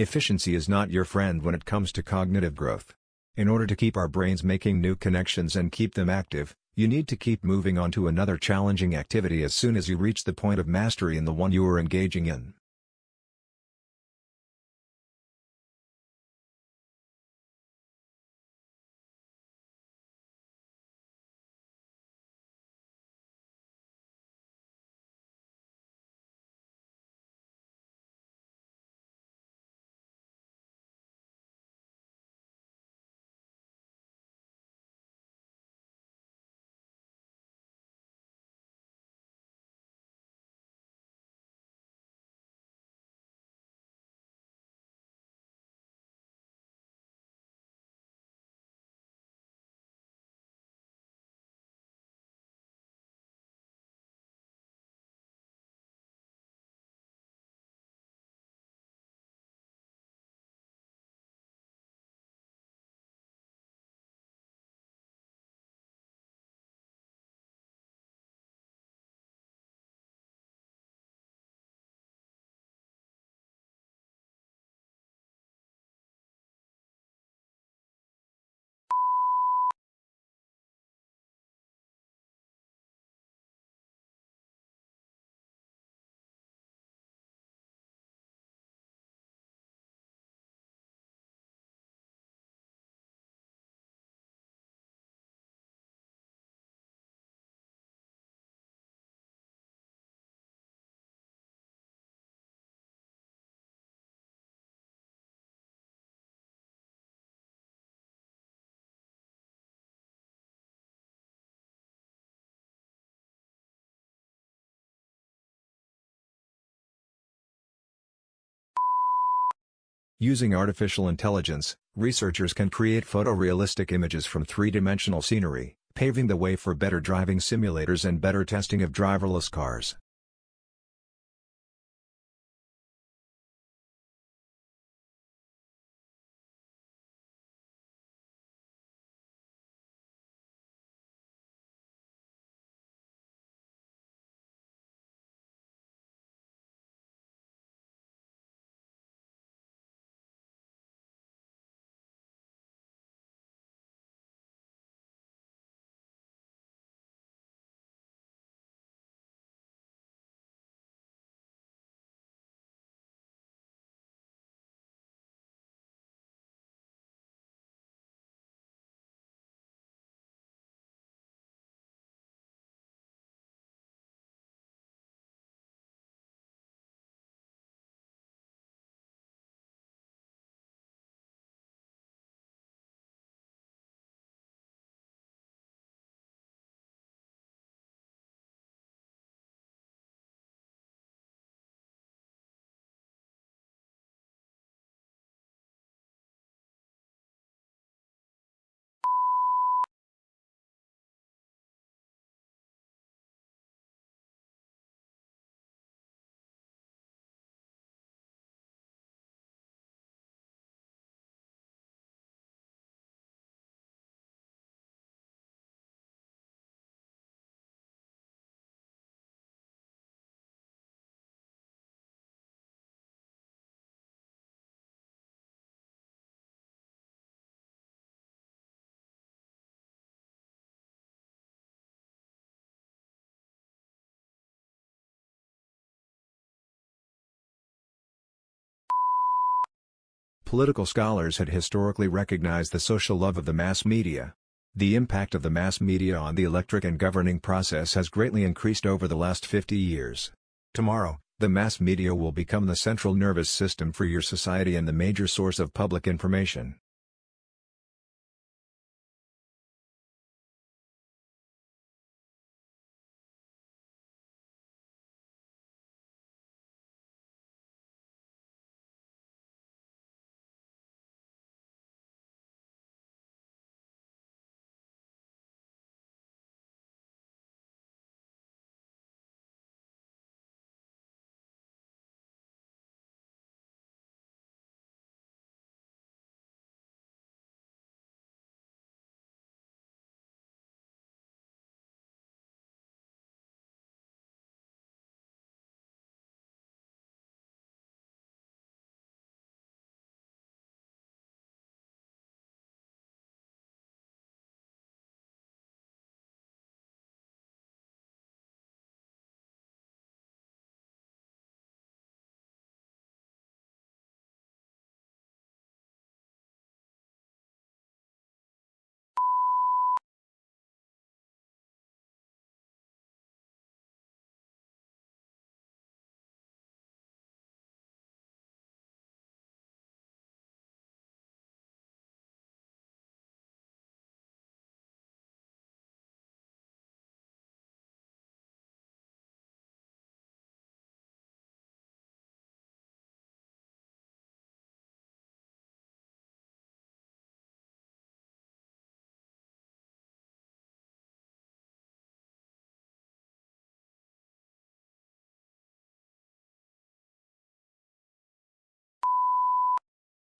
Efficiency is not your friend when it comes to cognitive growth. In order to keep our brains making new connections and keep them active, you need to keep moving on to another challenging activity as soon as you reach the point of mastery in the one you are engaging in. Using artificial intelligence, researchers can create photorealistic images from three-dimensional scenery, paving the way for better driving simulators and better testing of driverless cars. Political scholars had historically recognized the social love of the mass media. The impact of the mass media on the electric and governing process has greatly increased over the last 50 years. Tomorrow, the mass media will become the central nervous system for your society and the major source of public information.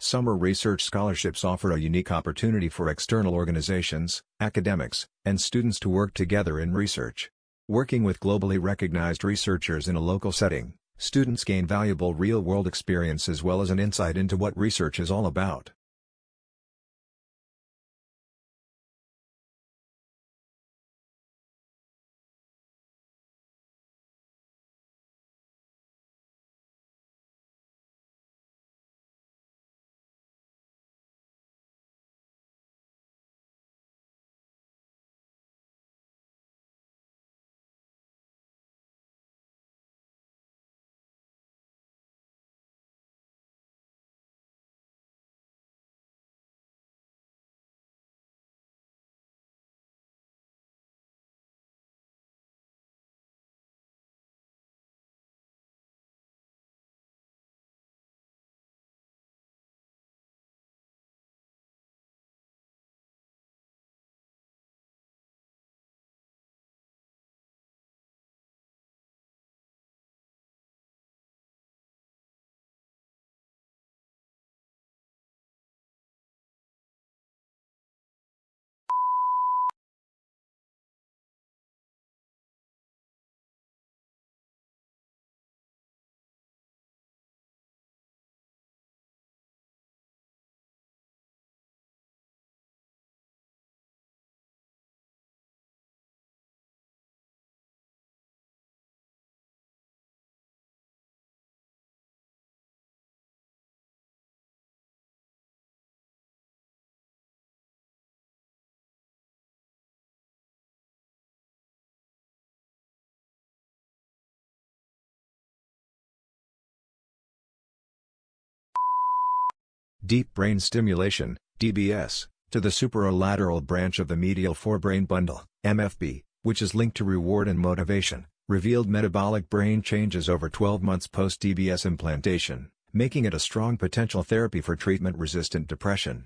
Summer research scholarships offer a unique opportunity for external organizations, academics, and students to work together in research. Working with globally recognized researchers in a local setting, students gain valuable real-world experience as well as an insight into what research is all about. Deep brain stimulation, DBS, to the superolateral branch of the medial forebrain bundle, MFB, which is linked to reward and motivation, revealed metabolic brain changes over 12 months post-DBS implantation, making it a strong potential therapy for treatment-resistant depression.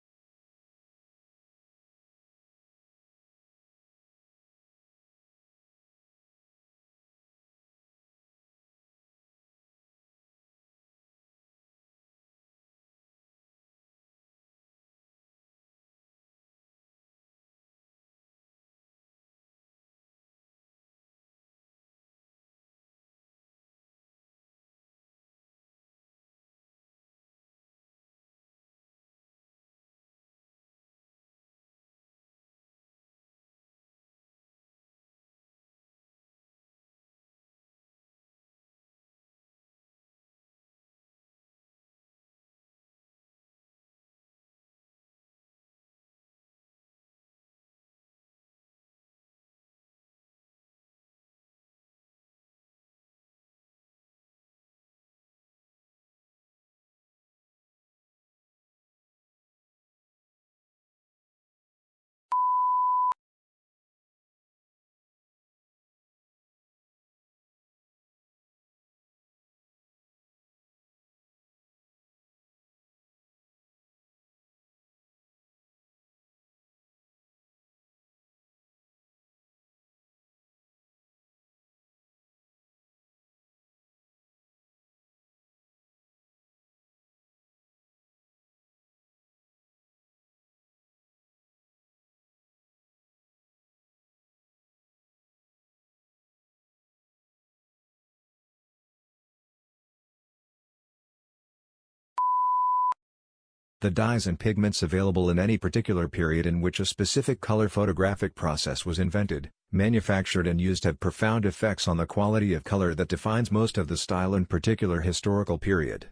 The dyes and pigments available in any particular period in which a specific color photographic process was invented, manufactured and used have profound effects on the quality of color that defines most of the style in particular historical period.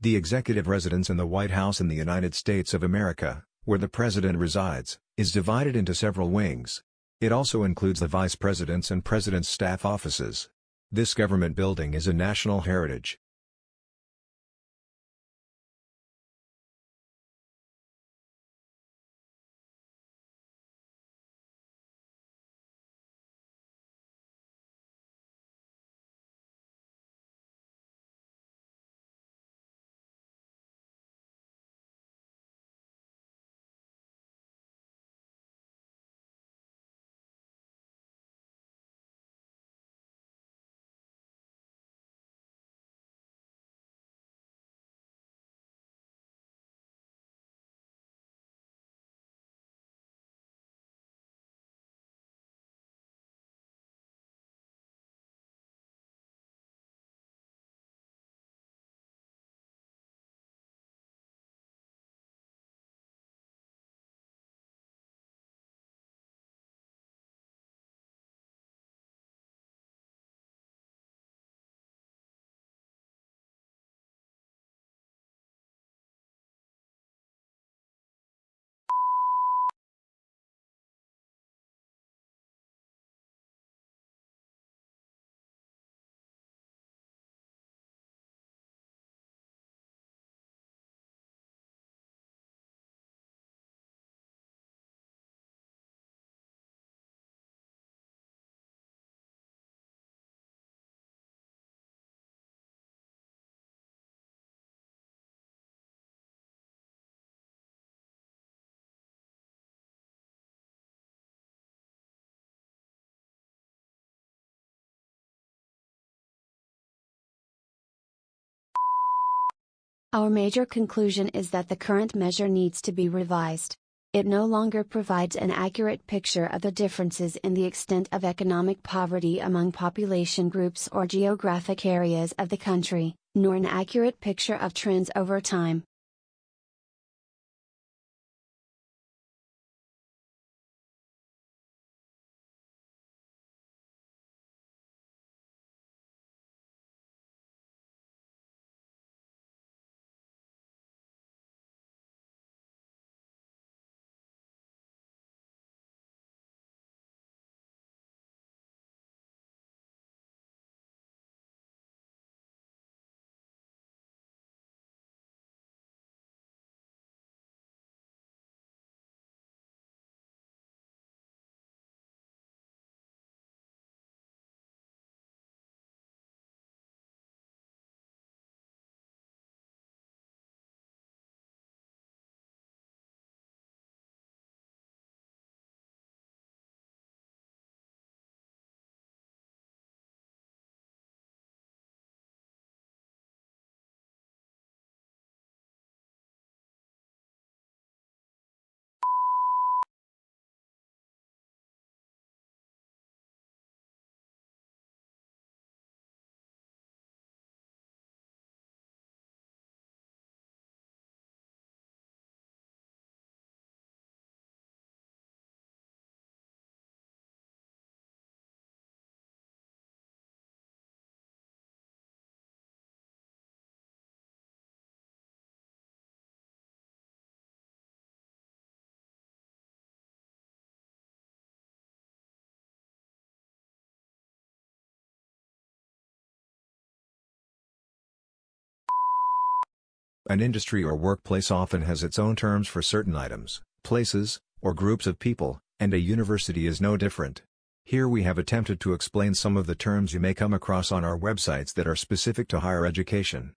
The executive residence in the White House in the United States of America, where the president resides, is divided into several wings. It also includes the vice president's and president's staff offices. This government building is a national heritage. Our major conclusion is that the current measure needs to be revised. It no longer provides an accurate picture of the differences in the extent of economic poverty among population groups or geographic areas of the country, nor an accurate picture of trends over time. An industry or workplace often has its own terms for certain items, places, or groups of people, and a university is no different. Here we have attempted to explain some of the terms you may come across on our websites that are specific to higher education.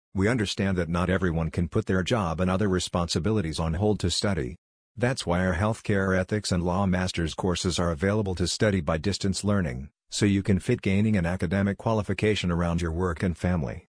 We understand that not everyone can put their job and other responsibilities on hold to study. That's why our Healthcare Ethics and Law Masters courses are available to study by distance learning, so you can fit gaining an academic qualification around your work and family.